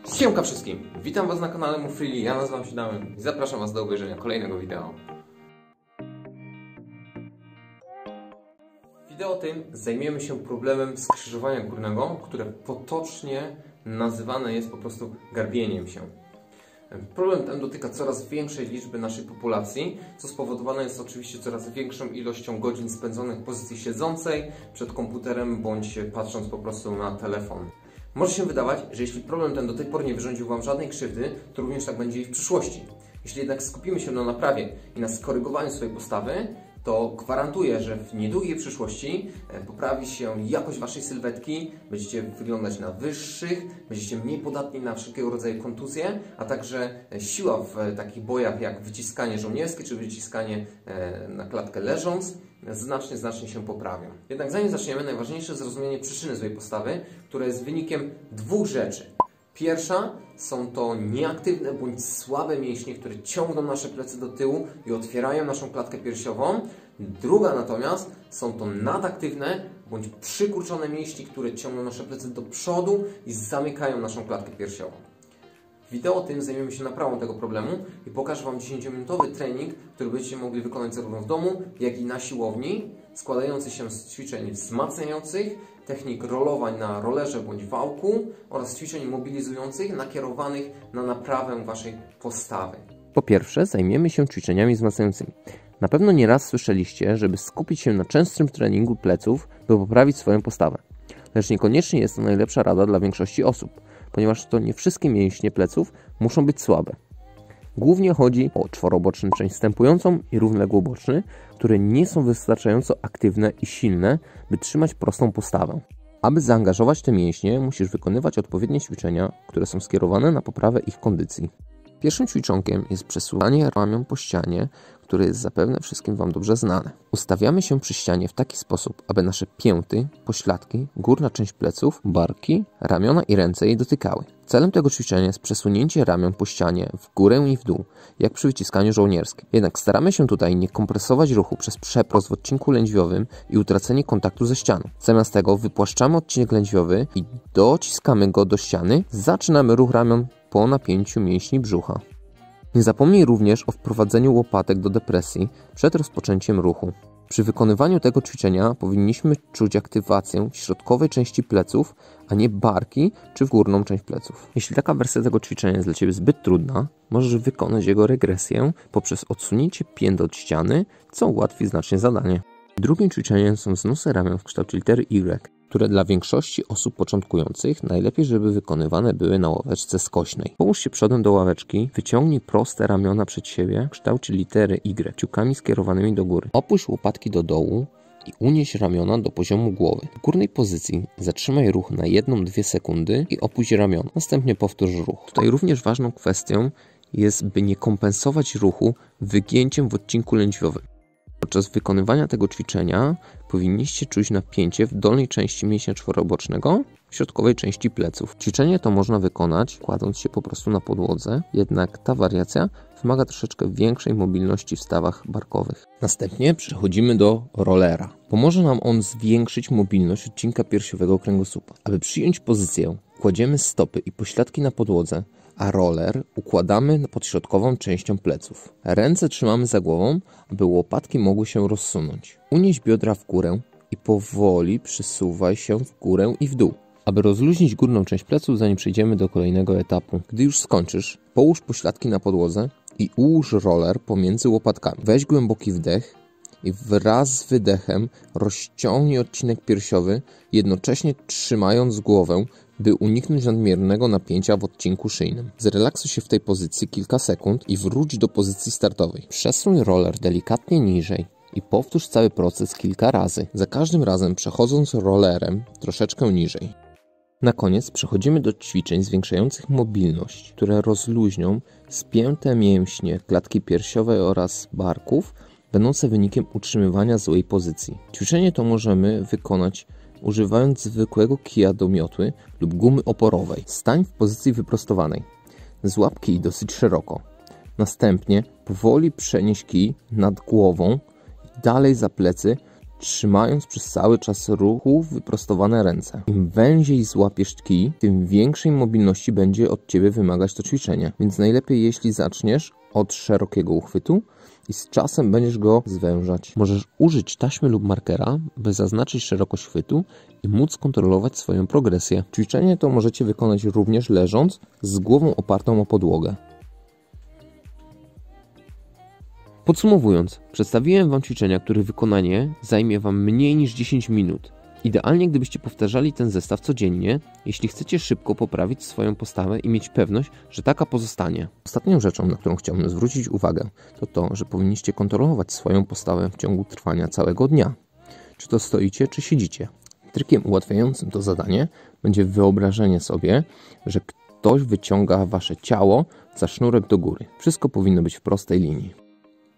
Siemka wszystkim! Witam Was na kanale Move Freely, ja nazywam się Damian i zapraszam Was do obejrzenia kolejnego wideo. W wideo tym zajmiemy się problemem skrzyżowania górnego, które potocznie nazywane jest po prostu garbieniem się. Problem ten dotyka coraz większej liczby naszej populacji, co spowodowane jest oczywiście coraz większą ilością godzin spędzonych w pozycji siedzącej przed komputerem bądź patrząc po prostu na telefon. Może się wydawać, że jeśli problem ten do tej pory nie wyrządził Wam żadnej krzywdy, to również tak będzie i w przyszłości. Jeśli jednak skupimy się na naprawie i na skorygowaniu swojej postawy, to gwarantuję, że w niedługiej przyszłości poprawi się jakość Waszej sylwetki, będziecie wyglądać na wyższych, będziecie mniej podatni na wszelkiego rodzaju kontuzje, a także siła w takich bojach jak wyciskanie żołnierskie czy wyciskanie na klatkę leżąc znacznie się poprawią. Jednak zanim zaczniemy, najważniejsze jest zrozumienie przyczyny złej postawy, która jest wynikiem dwóch rzeczy. Pierwsza są to nieaktywne bądź słabe mięśnie, które ciągną nasze plecy do tyłu i otwierają naszą klatkę piersiową. Druga natomiast są to nadaktywne bądź przykurczone mięśnie, które ciągną nasze plecy do przodu i zamykają naszą klatkę piersiową. W wideo tym zajmiemy się naprawą tego problemu i pokażę Wam 10-minutowy trening, który będziecie mogli wykonać zarówno w domu, jak i na siłowni, składający się z ćwiczeń wzmacniających, technik rolowań na rollerze bądź wałku oraz ćwiczeń mobilizujących nakierowanych na naprawę Waszej postawy. Po pierwsze, zajmiemy się ćwiczeniami wzmacniającymi. Na pewno nieraz słyszeliście, żeby skupić się na częstym treningu pleców, by poprawić swoją postawę. Lecz niekoniecznie jest to najlepsza rada dla większości osób, ponieważ to nie wszystkie mięśnie pleców muszą być słabe. Głównie chodzi o czworoboczny część wstępującą i równoległoboczny, które nie są wystarczająco aktywne i silne, by trzymać prostą postawę. Aby zaangażować te mięśnie, musisz wykonywać odpowiednie ćwiczenia, które są skierowane na poprawę ich kondycji. Pierwszym ćwiczonkiem jest przesuwanie ramion po ścianie, które jest zapewne wszystkim Wam dobrze znane. Ustawiamy się przy ścianie w taki sposób, aby nasze pięty, pośladki, górna część pleców, barki, ramiona i ręce jej dotykały. Celem tego ćwiczenia jest przesunięcie ramion po ścianie w górę i w dół, jak przy wyciskaniu żołnierskim. Jednak staramy się tutaj nie kompresować ruchu przez przeprost w odcinku lędźwiowym i utracenie kontaktu ze ścianą. Zamiast tego wypłaszczamy odcinek lędźwiowy i dociskamy go do ściany, zaczynamy ruch ramion po napięciu mięśni brzucha. Nie zapomnij również o wprowadzeniu łopatek do depresji przed rozpoczęciem ruchu. Przy wykonywaniu tego ćwiczenia powinniśmy czuć aktywację środkowej części pleców, a nie barki czy górną część pleców. Jeśli taka wersja tego ćwiczenia jest dla Ciebie zbyt trudna, możesz wykonać jego regresję poprzez odsunięcie pięt od ściany, co ułatwi znacznie zadanie. Drugim ćwiczeniem są wznosy ramion w kształcie litery Y, które dla większości osób początkujących najlepiej, żeby wykonywane były na ławeczce skośnej. Połóż się przodem do ławeczki, wyciągnij proste ramiona przed siebie w kształcie litery Y, kciukami skierowanymi do góry. Opuść łopatki do dołu i unieś ramiona do poziomu głowy. W górnej pozycji zatrzymaj ruch na 1-2 sekundy i opuść ramiona. Następnie powtórz ruch. Tutaj również ważną kwestią jest, by nie kompensować ruchu wygięciem w odcinku lędźwiowym. Podczas wykonywania tego ćwiczenia powinniście czuć napięcie w dolnej części mięśnia czworobocznego, w środkowej części pleców. Ćwiczenie to można wykonać kładąc się po prostu na podłodze, jednak ta wariacja wymaga troszeczkę większej mobilności w stawach barkowych. Następnie przechodzimy do rollera. Pomoże nam on zwiększyć mobilność odcinka piersiowego kręgosłupa. Aby przyjąć pozycję, kładziemy stopy i pośladki na podłodze, a roller układamy pod środkową częścią pleców. Ręce trzymamy za głową, aby łopatki mogły się rozsunąć. Unieś biodra w górę i powoli przesuwaj się w górę i w dół, aby rozluźnić górną część pleców, zanim przejdziemy do kolejnego etapu. Gdy już skończysz, połóż pośladki na podłodze i ułóż roller pomiędzy łopatkami. Weź głęboki wdech i wraz z wydechem rozciągnij odcinek piersiowy, jednocześnie trzymając głowę, by uniknąć nadmiernego napięcia w odcinku szyjnym. Zrelaksuj się w tej pozycji kilka sekund i wróć do pozycji startowej. Przesuń roller delikatnie niżej i powtórz cały proces kilka razy, za każdym razem przechodząc rollerem troszeczkę niżej. Na koniec przechodzimy do ćwiczeń zwiększających mobilność, które rozluźnią spięte mięśnie klatki piersiowej oraz barków, będące wynikiem utrzymywania złej pozycji. Ćwiczenie to możemy wykonać używając zwykłego kija do miotły lub gumy oporowej. Stań w pozycji wyprostowanej. Złap kij dosyć szeroko. Następnie powoli przenieś kij nad głową i dalej za plecy trzymając przez cały czas ruchu wyprostowane ręce. Im węziej złapiesz kij, tym większej mobilności będzie od Ciebie wymagać to ćwiczenie. Więc najlepiej, jeśli zaczniesz od szerokiego uchwytu i z czasem będziesz go zwężać. Możesz użyć taśmy lub markera, by zaznaczyć szerokość chwytu i móc kontrolować swoją progresję. Ćwiczenie to możecie wykonać również leżąc, z głową opartą o podłogę. Podsumowując, przedstawiłem Wam ćwiczenia, których wykonanie zajmie Wam mniej niż 10 minut. Idealnie, gdybyście powtarzali ten zestaw codziennie, jeśli chcecie szybko poprawić swoją postawę i mieć pewność, że taka pozostanie. Ostatnią rzeczą, na którą chciałbym zwrócić uwagę, to to, że powinniście kontrolować swoją postawę w ciągu trwania całego dnia. Czy to stoicie, czy siedzicie. Trikiem ułatwiającym to zadanie będzie wyobrażenie sobie, że ktoś wyciąga Wasze ciało za sznurek do góry. Wszystko powinno być w prostej linii.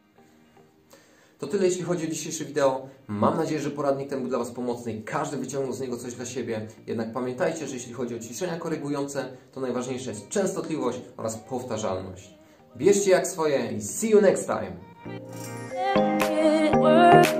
To tyle, jeśli chodzi o dzisiejsze wideo. Mam nadzieję, że poradnik ten był dla Was pomocny i każdy wyciągnął z niego coś dla siebie. Jednak pamiętajcie, że jeśli chodzi o ćwiczenia korygujące, to najważniejsza jest częstotliwość oraz powtarzalność. Bierzcie jak swoje i see you next time!